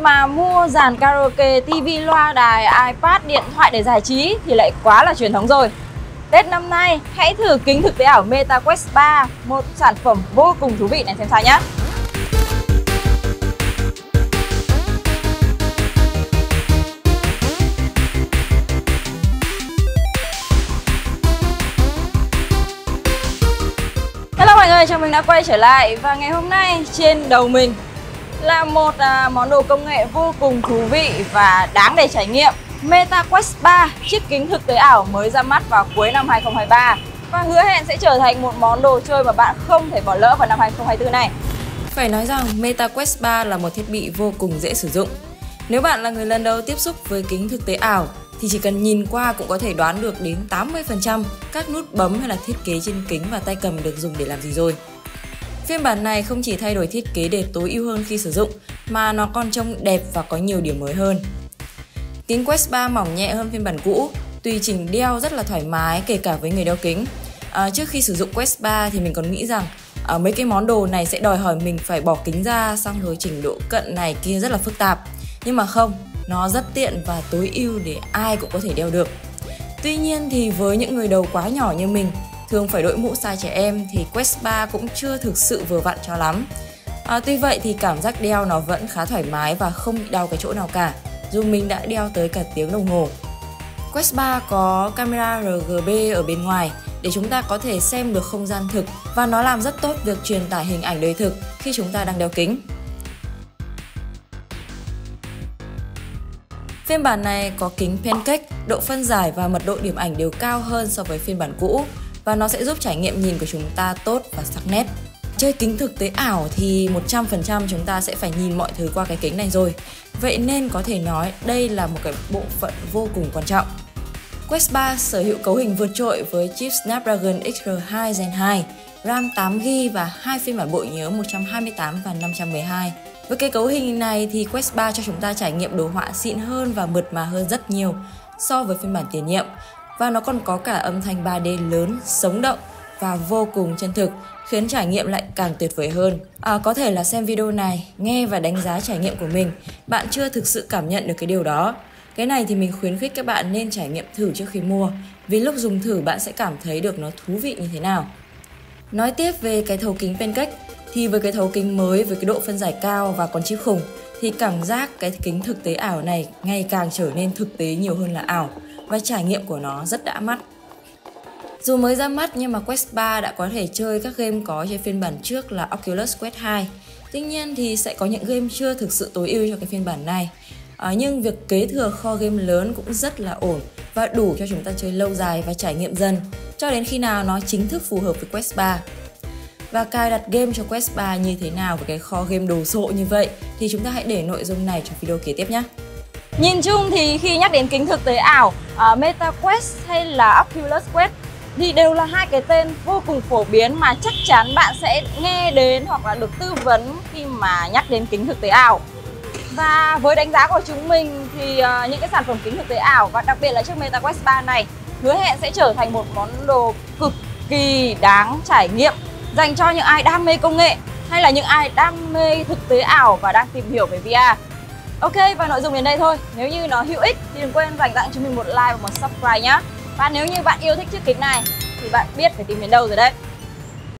mà mua dàn karaoke, tivi, loa đài, iPad, điện thoại để giải trí thì lại quá là truyền thống rồi. Tết năm nay, hãy thử kính thực tế ảo Meta Quest 3, một sản phẩm vô cùng thú vị này xem sao nhé. Hello mọi người, chào mừng đã quay trở lại. Và ngày hôm nay trên đầu mình là một món đồ công nghệ vô cùng thú vị và đáng để trải nghiệm. Meta Quest 3, chiếc kính thực tế ảo mới ra mắt vào cuối năm 2023 và hứa hẹn sẽ trở thành một món đồ chơi mà bạn không thể bỏ lỡ vào năm 2024 này. Phải nói rằng Meta Quest 3 là một thiết bị vô cùng dễ sử dụng. Nếu bạn là người lần đầu tiếp xúc với kính thực tế ảo thì chỉ cần nhìn qua cũng có thể đoán được đến 80% các nút bấm hay là thiết kế trên kính và tay cầm được dùng để làm gì rồi. Phiên bản này không chỉ thay đổi thiết kế để tối ưu hơn khi sử dụng mà nó còn trông đẹp và có nhiều điểm mới hơn. Kính Quest 3 mỏng nhẹ hơn phiên bản cũ, tùy chỉnh đeo rất là thoải mái kể cả với người đeo kính. Trước khi sử dụng Quest 3 thì mình còn nghĩ rằng mấy cái món đồ này sẽ đòi hỏi mình phải bỏ kính ra xong rồi chỉnh độ cận này kia rất là phức tạp. Nhưng mà không, nó rất tiện và tối ưu để ai cũng có thể đeo được. Tuy nhiên thì với những người đầu quá nhỏ như mình, thường phải đội mũ size trẻ em thì Quest 3 cũng chưa thực sự vừa vặn cho lắm. Tuy vậy thì cảm giác đeo nó vẫn khá thoải mái và không bị đau cái chỗ nào cả, dù mình đã đeo tới cả tiếng đồng hồ. Quest 3 có camera RGB ở bên ngoài để chúng ta có thể xem được không gian thực và nó làm rất tốt việc truyền tải hình ảnh đời thực khi chúng ta đang đeo kính. Phiên bản này có kính pancake, độ phân giải và mật độ điểm ảnh đều cao hơn so với phiên bản cũ và nó sẽ giúp trải nghiệm nhìn của chúng ta tốt và sắc nét. Chơi kính thực tế ảo thì 100% chúng ta sẽ phải nhìn mọi thứ qua cái kính này rồi. Vậy nên có thể nói đây là một cái bộ phận vô cùng quan trọng. Quest 3 sở hữu cấu hình vượt trội với chip Snapdragon XR2 Gen 2, RAM 8GB và hai phiên bản bộ nhớ 128 và 512. Với cái cấu hình này thì Quest 3 cho chúng ta trải nghiệm đồ họa xịn hơn và mượt mà hơn rất nhiều so với phiên bản tiền nhiệm. Và nó còn có cả âm thanh 3D lớn, sống động và vô cùng chân thực, khiến trải nghiệm lại càng tuyệt vời hơn. Có thể là xem video này, nghe và đánh giá trải nghiệm của mình, bạn chưa thực sự cảm nhận được cái điều đó. Cái này thì mình khuyến khích các bạn nên trải nghiệm thử trước khi mua, vì lúc dùng thử bạn sẽ cảm thấy được nó thú vị như thế nào. Nói tiếp về cái thấu kính pancake, thì với cái thấu kính mới với cái độ phân giải cao và còn chip khủng thì cảm giác cái kính thực tế ảo này ngày càng trở nên thực tế nhiều hơn là ảo và trải nghiệm của nó rất đã mắt. Dù mới ra mắt nhưng mà Quest 3 đã có thể chơi các game có trên phiên bản trước là Oculus Quest 2. Tuy nhiên thì sẽ có những game chưa thực sự tối ưu cho cái phiên bản này. Nhưng việc kế thừa kho game lớn cũng rất là ổn và đủ cho chúng ta chơi lâu dài và trải nghiệm dần cho đến khi nào nó chính thức phù hợp với Quest 3. Và cài đặt game cho Quest 3 như thế nào với cái kho game đồ sộ như vậy thì chúng ta hãy để nội dung này trong video kế tiếp nhé. Nhìn chung thì khi nhắc đến kính thực tế ảo, Meta Quest hay là Oculus Quest thì đều là hai cái tên vô cùng phổ biến mà chắc chắn bạn sẽ nghe đến hoặc là được tư vấn khi mà nhắc đến kính thực tế ảo. Và với đánh giá của chúng mình thì những cái sản phẩm kính thực tế ảo và đặc biệt là chiếc Meta Quest 3 này hứa hẹn sẽ trở thành một món đồ cực kỳ đáng trải nghiệm dành cho những ai đam mê công nghệ hay là những ai đam mê thực tế ảo và đang tìm hiểu về VR. Ok, và nội dung đến đây thôi. Nếu như nó hữu ích thì đừng quên dành tặng cho mình một like và một subscribe nhé. Và nếu như bạn yêu thích chiếc kính này thì bạn biết phải tìm đến đâu rồi đấy.